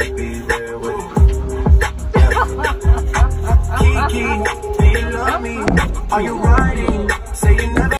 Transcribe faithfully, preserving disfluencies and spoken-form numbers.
be there with you. Yeah. Kiki, do you love me? Are you riding? Say you never